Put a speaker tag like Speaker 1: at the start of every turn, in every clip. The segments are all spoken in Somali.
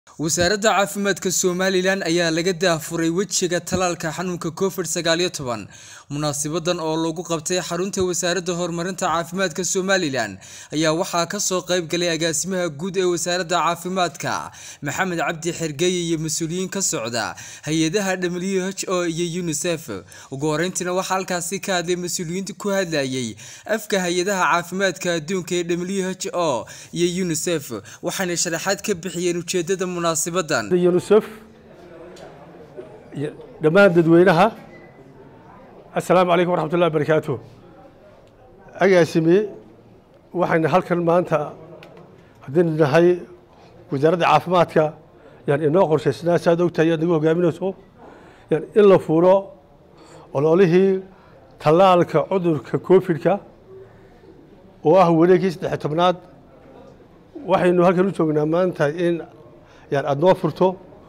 Speaker 1: wasaaradda caafimaadka Somaliland ayaa laga daafuray wajiga talaalka xanuunka COVID-19 munaasibadan oo lagu qabtay xarunta wasaaradda horumarinta caafimaadka Somaliland ayaa waxaa ka soo qayb galay agaasimaha guud ee wasaaradda caafimaadka Maxamed Cabdi Xirgeeye iyo mas'uuliyiin ka socda hay'adaha WHO iyo UNICEF ugu horeyntiina waxa halkaasi ka hadlay mas'uuliyiinta ku hadlayay afka hay'adaha caafimaadka adduunka ee WHO iyo UNICEF waxaana sharaxaad ka bixiyeen ujeedada مناسبة
Speaker 2: يونسف دمان ددوينها السلام عليكم ورحمة الله وبركاته أجاسمي وحنا هالكن ما أنت هدين هاي وزارة العافماتك يعني إنه قرش السنة سادو تيجي نقول جامينه سو يعني إلا فورا ولا هي تلالك عذر ككوفيلك وهو ليكيس تحتمناد وحنا إنه هالكن وشوفنا ما أنت إن يعني أدنى فرتو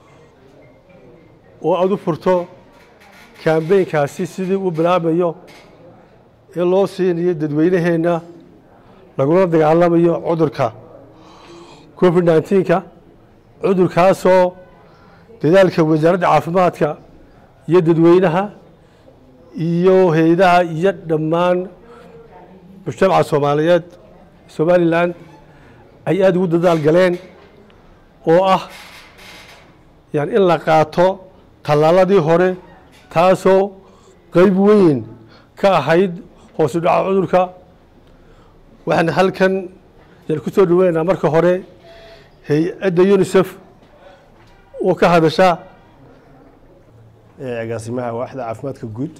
Speaker 2: وأدو فرتو كامبين كاسي سيدي وبلاميو يلو سيني ددوينه هنا نقولنا دعالميو عذركا COVID-19 كا عذركاسو لذلك وزارة العافماتك يددوينها يو هيدا يدمان مجتمع الصوماليات سوماليلاند أي أدو ددال قلين oo yani in la qaato talaaladii hore taasoo qayb weyn ka ahayd hoos u dhaca cudurka waxaan halkan ku soo dhaweynaa marka hore hay'adda UNICEF oo ka hadasha agaasimaha waaxda caafimaadka guud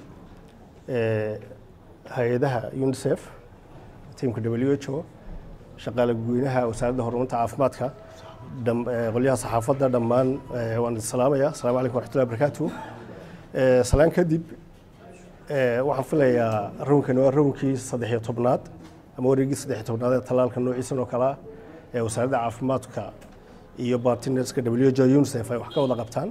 Speaker 2: hay'adaha UNICEF tiimka WHO shaqaale guweynaha wasaaradda horumarinta caafimaadka قليها صحافة دمان وأنا السلام يا السلام عليكم ورحمة الله وبركاته سلام كدب وحفلة يا روم كانوا روم كي صديحية طبنات أموريجي صديحية طبنات طلال كانوا عيسى وكلا وساعد عافماتك يبارتينرز كW يونسف وحكا ولا قبتان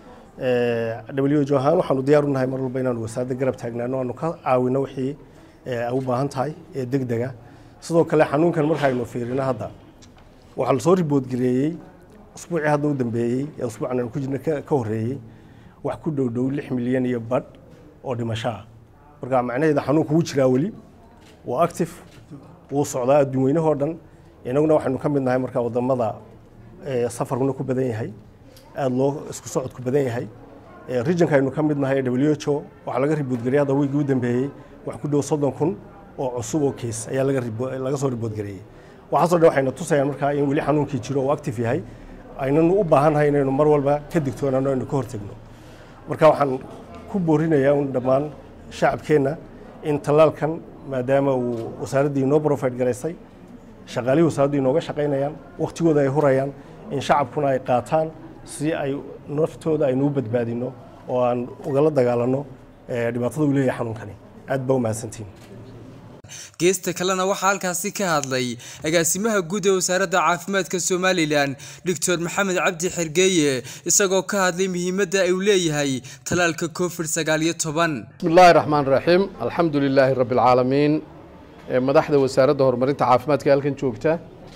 Speaker 2: W هان وحنو ديارنا هاي مرة بيننا وساعد قرب تاجنا إنه كعاون نوحي أو باهنتاي دقدقة صدق كلا حنون كان مرة هاي مفيرنا هذا waxaa soo ribood gareeyay usbuucii hadda u dambeeyay ee usbuucan ku jirna ka horeeyay wax ku dhow 6 milyan iyo bad oo dhimasho ah marka macnaheedu xanuunku uu jiraa wali waa active uu socdaa adduunweynaha oo dhan inaguna waxaanu ka mid nahay marka wadamada safarkuna ku badan yahay aad loo isku socod ku badan yahay regionka aynu ka mid nahay WHO waxa laga ribood gareeyay hadda weeyii u dambeeyay wax ku dhow 30,000 oo cusub oo case ayaa laga soo ribood gareeyay waxaasoo dhan waxayna tusayaan markaa in weli xanuunkii jiro oo active yahay aynanu u baahanahay inaynu mar walba ka digtoonaano inaynu ka hortagno marka waxaan ku boorinayaa un dhammaan shacabkeenna in talaalkan maadaama uu wasaaraddii inoo profile garaysay shaqaalihii wasaaraddu inooga shaqaynayaan waqtigooda ay hurayaan in shacabkuna ay qaataan si ay naftooda aynu u badbaadino oo aan ugala dagaalanno dhibaatada uu leeyahay xanuunkani aad baa u mahadsantihiin
Speaker 1: geesta kalena waxa halkaasi ka hadlay agaasimaha guud ee wasaaradda caafimaadka Somaliland Dr. Maxamed Cabdi Xirgeeye isagoo ka hadlay muhiimadda ay u leeyahay talaalka COVID-19
Speaker 3: Bismillahir Rahmanir Rahim Alhamdulillahi Rabbil Alamin madaxda wasaaradda horumarinta caafimaadka halkan joogta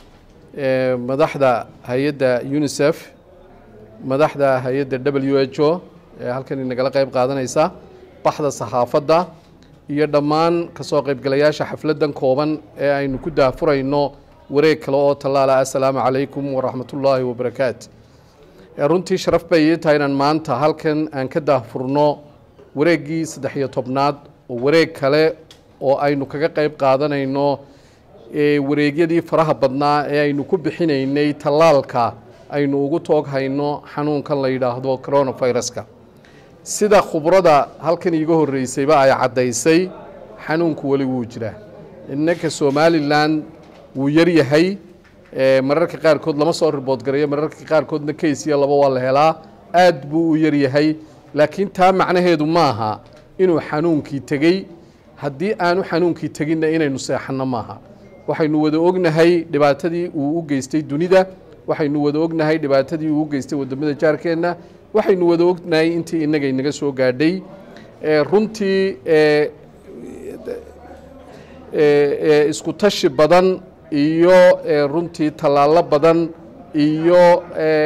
Speaker 3: madaxda hay'adda UNICEF madaxda hay'adda WHO halkan inagala qayb qaadanaysa baxda saxaafadda iyo dhammaan ka soo qaybgalayaasha xafladan kooban ee aynu ku daafurayno wareeg kale oo talaala assalaamu calaykum wa rahmatullaahi wa barakaatu runtii sharaf bay tahay inaan maanta halkan aan ka daafurno wareegii 13aad oo wareeg kale oo aynu kaga qayb qaadanayno wareegyadii faraha badnaa ee aynu ku bixinaynay talaalka aynu ugu tooghayno xanuunkan la yiraahdo coronaviruska sida khubrada halkan iiga horeysayba ay cadaysay xanuunku wali wuu jiraa innaka Somaliland wuu yar yahay mararka qaar kood lama soo ribood gareeyo mararka qaar koodna case iyo laba waa la helaa aad buu u yar yahay laakiin taa macnaheedu maaha inuu xanuunkii tagay haddii aanu xanuunkii taginna inaynu seexanno maaha waxaynu wada ognahay dhibaatadii uu u geystay dunida waxaynu wada ognahay dhibaatadii uu u geystay wadamada jaarkeena waxaynu wada ognahay intii inaga inaga soo gaadhay runtii isku tashi badan iyo runtii talaalo badan iyo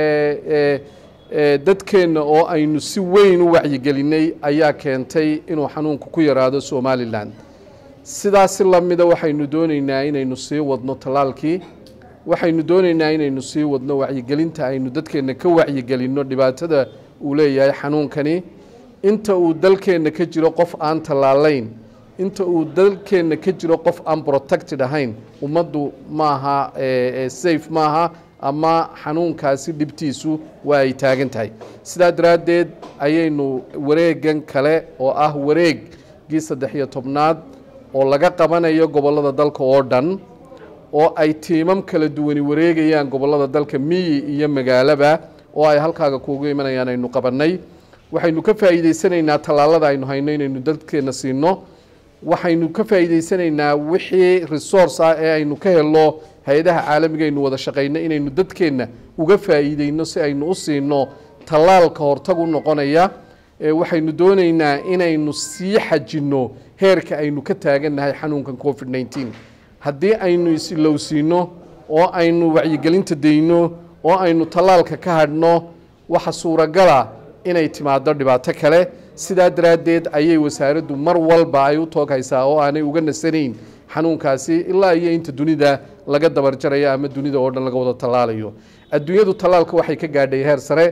Speaker 3: dadkeenna oo aynu si weyn u wacyigelinay ayaa keentay inuu xanuunku ku yaraado Somaliland sidaas la mid ah waxaynu doonaynaa inaynu sii wadno talaalkii waxaynu doonaynaa inaynu sii wadno wacyigelinta aynu dadkeenna ka wacyigelinno dhibaatada uu leeyahay xanuunkani inta uu dalkeenna ka jiro qof aan talaalayn inta uu dalkeenna ka jiro qof aan protected ahayn ummaddu maaha safe maaha ama xanuunkaasi dhibtiisu waa ay taagan tahay sidaa daraaddeed ayaynu wareegan kale oo ah wareeggii 13aad oo laga qabanayo gobollada dalka oo dhan oo ay tiimam kala duwani wareegayaan gobollada dalka miyi iyo magaalaba oo ay halkaaga kuugu imanayaan aynu qabanay waxaynu ka faa'iideysanaynaa talaalada aynu hayno inaynu dadkeena siino waxaynu ka faa'iideysanaynaa wixii resource ah ee aynu ka helo hay'adaha caalamiga aynu wada shaqeyno inaynu dadkeena uga faa'iideyno si aynu u siino talaalka hortagu noqonaya waxaynu doonaynaa inaynu sii xajino heerka aynu ka taagannahay xanuunkan COVID-19 haddii aynu isilowsiino oo aynu wacyigelinta deyno oo aynu talaalka ka hadhno waxa suuragala inay timaado dhibaato kale sidaa daraaddeed ayay wasaaraddu mar walba ay u tooghaysaa oo aanay uga nasanayn xanuunkaasi ilaa iyo inta dunida laga dabarjarayo ama dunida oo dhan laga wada talaalayo adduunyadu talaalka waxay ka gaadhay heer sare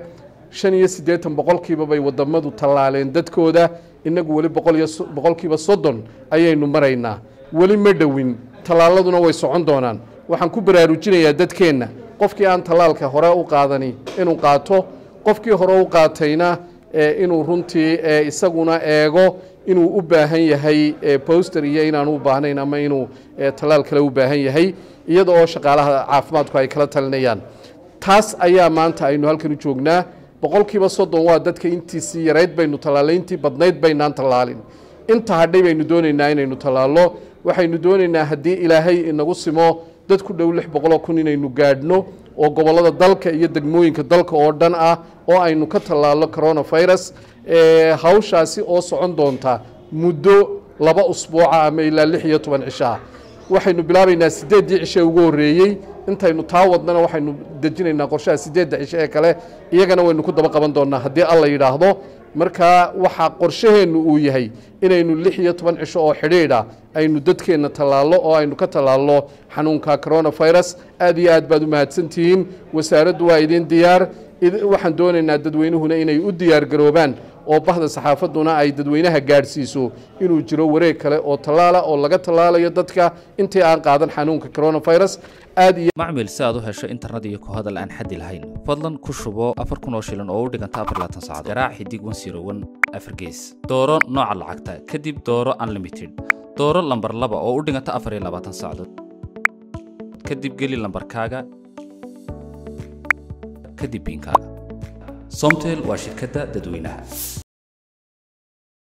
Speaker 3: 85% bay wadamadu talaaleen dadkooda inagu wali 100% ayaynu maraynaa wali ma dhawin talaaladuna way socon doonaan waxaan ku baraarujinayaa dadkeena qofkii aan talaalka hore u qaadani inuu qaato qofkii hore u qaatayna inuu runtii isaguna eego inuu u baahan yahay poster iyo inaan u baahnayn ama inuu talaal kale u baahan yahay iyada oo shaqaalaha caafimaadku ay kala talinayaan taas ayaa maanta aynu halkan u joognaa 30% waa dadka intiisii yareyd baynu talaalayntii badnayd baynaan talaalin inta hadhay baynu doonaynaa inaynu talaalo waxaynu doonaynaa haddii ilaahay inagu simo dad ku dhow 600,000 inaynu gaadhno oo gobollada dalka iyo degmooyinka dalka oo dhan ah oo aynu ka talaalo coronavirus hawshaasi oo socon doonta muddo 2 usbuuca ama ilaa 16 cisho waxaynu bilaabaynaa 8 cisho ugu horeeyay intaynu taa wadnana waxaynu dejinaynaa qorshaha 8 cisho ee kale iyagana waynu ku daba qaban doonaa haddii alla yiraahdo marka waxa qorshaheenu uu yahay inaynu 16 cisho oo xidhiidha aynu dadkeena talaalo oo aynu ka talaalo xanuunka coronavirus aad iyo aad baad u mahadsantihiin wasaaraddu waa idin diyaar waxaan doonaynaa dadweynuhuna inay u diyaar garoobaan oo bahda saxaafaduna ay dadweynaha gaadhsiiso inuu jiro wareeg kale oo talaala oo laga talaalayo dadka intii aan qaadan xanuunka coronavirus aad iyo
Speaker 4: macmiil si aad u hesho internet iyo ku hadal aan xaddi lahayn fadlan ku shubo 4,000 shilin oo u dhiganta 24 saacadood garaac xidig 101 afar gees dooro nooca lacagta kadib dooro unlimited dooro lambar 2 oo u dhiganta 24 saacadood kadib geli lambarkaaga kadib biinkaaga Somtel waa shirkadda dadweynaha